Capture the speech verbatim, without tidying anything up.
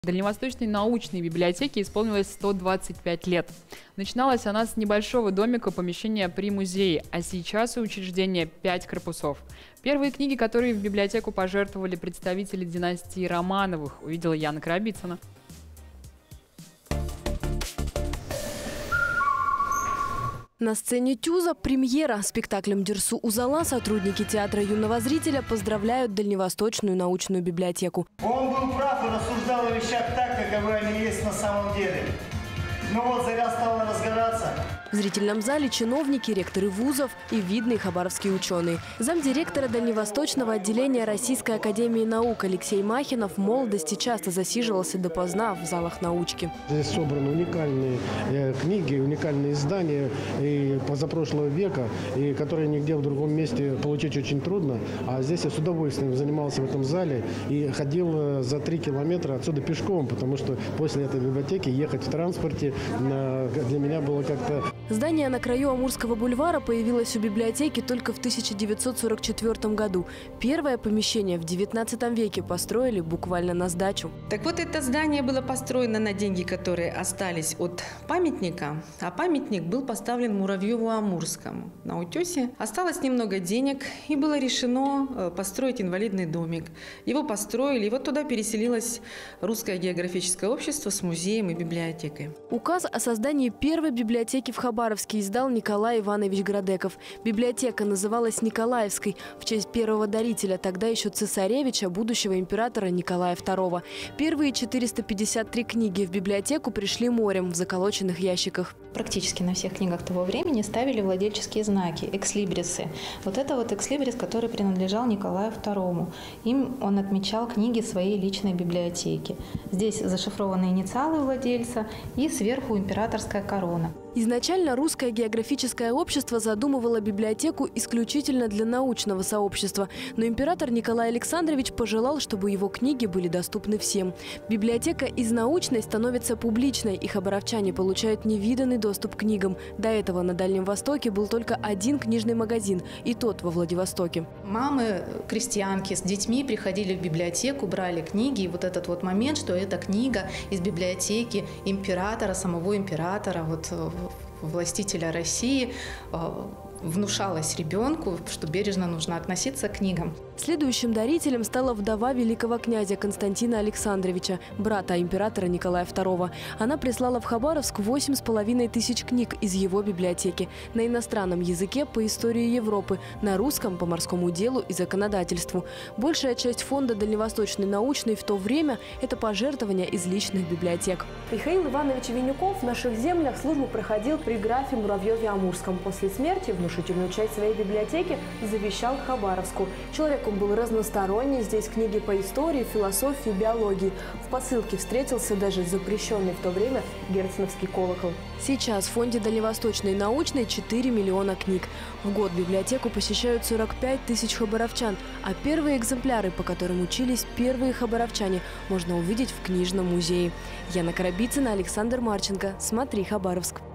Дальневосточной научной библиотеке исполнилось сто двадцать пять лет. Начиналась она с небольшого домика, помещения при музее, а сейчас у учреждения пять корпусов. Первые книги, которые в библиотеку пожертвовали представители династии Романовых, увидела Яна Коробицына. На сцене Тюза премьера. Спектаклем «Дерсу Узала» сотрудники театра юного зрителя поздравляют Дальневосточную научную библиотеку. Он был прав и рассуждал о вещах так, каковы они есть на самом деле. Но вот заря стала разгораться. В зрительном зале чиновники, ректоры вузов и видные хабаровские ученые. Замдиректора Дальневосточного отделения Российской академии наук Алексей Махинов в молодости часто засиживался допоздна в залах научки. Здесь собраны уникальные э, книги, уникальные издания и позапрошлого века, и которые нигде в другом месте получить очень трудно. А здесь я с удовольствием занимался в этом зале и ходил за три километра отсюда пешком, потому что после этой библиотеки ехать в транспорте э, для меня было как-то... Здание на краю Амурского бульвара появилось у библиотеки только в тысяча девятьсот сорок четвёртом году. Первое помещение в девятнадцатом веке построили буквально на сдачу. Так вот, это здание было построено на деньги, которые остались от памятника, а памятник был поставлен Муравьеву-Амурскому на утесе. Осталось немного денег, и было решено построить инвалидный домик. Его построили, и вот туда переселилось Русское географическое общество с музеем и библиотекой. Указ о создании первой библиотеки в Хабаровске издал Николай Иванович Градеков. Библиотека называлась Николаевской в честь первого дарителя, тогда еще цесаревича, будущего императора Николая второго. Первые четыреста пятьдесят три книги в библиотеку пришли морем в заколоченных ящиках. Практически на всех книгах того времени ставили владельческие знаки, экслибрисы. Вот это вот экслибрис, который принадлежал Николаю второму. Им он отмечал книги своей личной библиотеки. Здесь зашифрованы инициалы владельца и сверху императорская корона. Изначально Русское географическое общество задумывало библиотеку исключительно для научного сообщества, но император Николай Александрович пожелал, чтобы его книги были доступны всем. Библиотека из научной становится публичной, и хабаровчане получают невиданный доступ к книгам. До этого на Дальнем Востоке был только один книжный магазин, и тот во Владивостоке. Мамы, крестьянки с детьми приходили в библиотеку, брали книги, и вот этот вот момент, что эта книга из библиотеки императора, самого императора, вот властителя России, внушалось ребенку, что бережно нужно относиться к книгам. Следующим дарителем стала вдова великого князя Константина Александровича, брата императора Николая второго. Она прислала в Хабаровск восемь с половиной тысяч книг из его библиотеки. На иностранном языке по истории Европы, на русском по морскому делу и законодательству. Большая часть фонда Дальневосточной научной в то время – это пожертвования из личных библиотек. Михаил Иванович Винюков в наших землях службу проходил при графе Муравьеве-Амурском. После смерти внушительную часть своей библиотеки завещал Хабаровску. Человек он был разносторонний, здесь книги по истории, философии, биологии. В посылке встретился даже запрещенный в то время герценовский колокол. Сейчас в фонде Дальневосточной научной четыре миллиона книг. В год библиотеку посещают сорок пять тысяч хабаровчан, а первые экземпляры, по которым учились первые хабаровчане, можно увидеть в книжном музее. Яна Коробицына, Александр Марченко. Смотри, Хабаровск.